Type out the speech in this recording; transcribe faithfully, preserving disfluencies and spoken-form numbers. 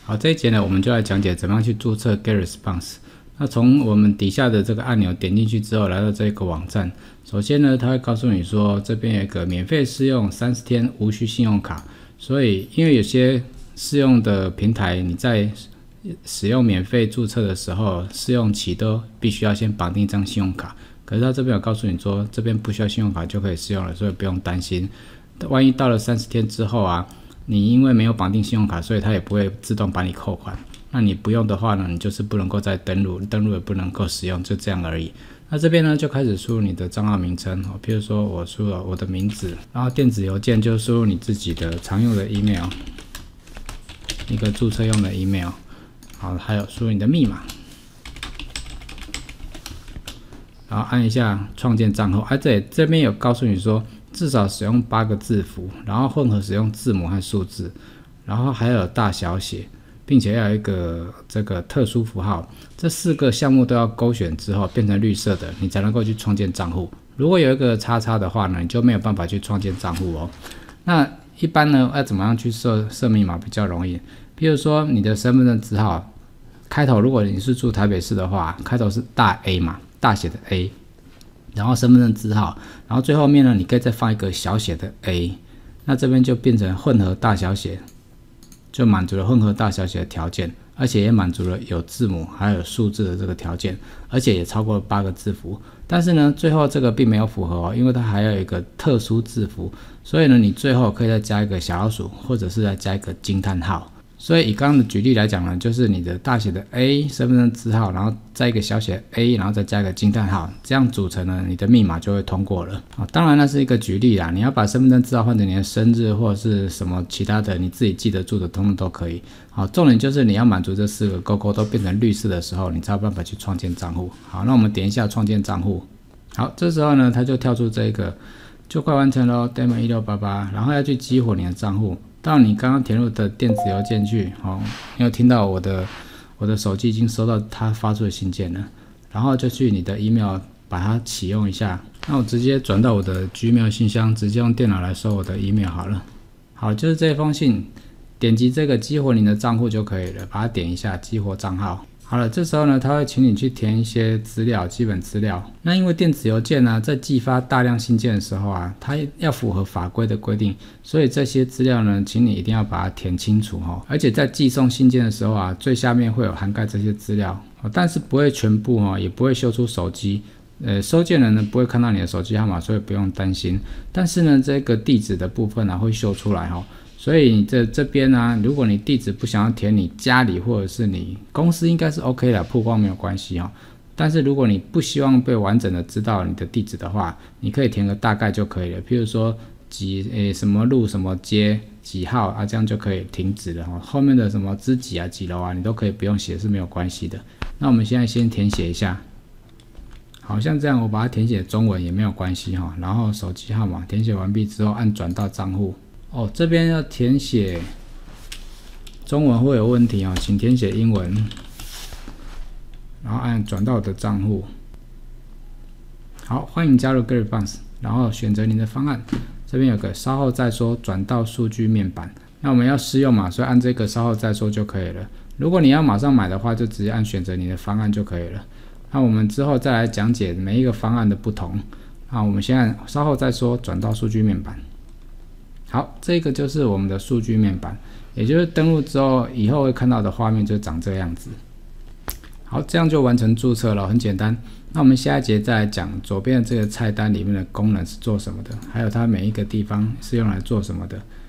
好，这一节呢，我们就来讲解怎么样去注册 GetResponse。那从我们底下的这个按钮点进去之后，来到这个网站，首先呢，它会告诉你说，这边有一个免费试用三十天，无需信用卡。所以，因为有些试用的平台，你在使用免费注册的时候，试用期都必须要先绑定一张信用卡。可是它这边有告诉你说，这边不需要信用卡就可以试用了，所以不用担心。万一到了三十天之后啊，你因为没有绑定信用卡，所以它也不会自动把你扣款。那你不用的话呢，你就是不能够再登录，登录也不能够使用，就这样而已。那这边呢，就开始输入你的账号名称，譬如说我输了我的名字，然后电子邮件就输入你自己的常用的 email， 一个注册用的 email， 好，还有输入你的密码，然后按一下创建账户。啊，这里这边有告诉你说，至少使用八个字符，然后混合使用字母和数字，然后还有大小写。并且要有一个这个特殊符号，这四个项目都要勾选之后变成绿色的，你才能够去创建账户。如果有一个叉叉的话呢，你就没有办法去创建账户哦。那一般呢，要怎么样去设设密码比较容易？比如说你的身份证字号开头，如果你是住台北市的话，开头是大 A 嘛，大写的 A， 然后身份证字号，然后最后面呢，你可以再放一个小写的 a， 那这边就变成混合大小写。就满足了混合大小写的条件，而且也满足了有字母还有数字的这个条件，而且也超过了八个字符。但是呢，最后这个并没有符合哦，因为它还有一个特殊字符，所以呢，你最后可以再加一个小老鼠，或者是再加一个惊叹号。所以以刚刚的举例来讲呢，就是你的大写的 A 身份证字号，然后再一个小写 A， 然后再加一个惊叹号，这样组成呢，你的密码就会通过了。好，当然那是一个举例啦，你要把身份证字号换成你的生日或者是什么其他的你自己记得住的，通通都可以。好，重点就是你要满足这四个勾勾都变成绿色的时候，你才有办法去创建账户。好，那我们点一下创建账户。好，这时候呢，它就跳出这个就快完成咯 demo 一六八八，然后要去激活你的账户。到你刚刚填入的电子邮件去，哦，你有听到我的我的手机已经收到他发出的信件了，然后就去你的 email 把它启用一下。那我直接转到我的 Gmail 信箱，直接用电脑来收我的 email 好了。好，就是这封信，点击这个激活你的账户就可以了，把它点一下激活账号。好了，这时候呢，他会请你去填一些资料，基本资料。那因为电子邮件呢，在寄发大量信件的时候啊，它要符合法规的规定，所以这些资料呢，请你一定要把它填清楚哦。而且在寄送信件的时候啊，最下面会有涵盖这些资料，但是不会全部哦，也不会秀出手机。呃，收件人呢不会看到你的手机号码，所以不用担心。但是呢，这个地址的部分呢，会秀出来哦。所以你这这边呢、啊，如果你地址不想要填你家里或者是你公司，应该是 OK 的，曝光没有关系哦。但是如果你不希望被完整的知道你的地址的话，你可以填个大概就可以了。譬如说几诶什么路什么街几号啊，这样就可以停止了哦。后面的什么之几啊几楼啊，你都可以不用写，是没有关系的。那我们现在先填写一下，好像这样我把它填写中文也没有关系哈、哦。然后手机号码填写完毕之后，按转到账户。哦，这边要填写中文会有问题哦，请填写英文，然后按转到我的账户。好，欢迎加入 GetResponse， 然后选择您的方案，这边有个稍后再说，转到数据面板。那我们要试用嘛，所以按这个稍后再说就可以了。如果你要马上买的话，就直接按选择你的方案就可以了。那我们之后再来讲解每一个方案的不同。那我们先按稍后再说，转到数据面板。好，这个就是我们的数据面板，也就是登录之后，以后会看到的画面就长这样子。好，这样就完成注册了，很简单。那我们下一节再来讲左边的这个菜单里面的功能是做什么的，还有它每一个地方是用来做什么的。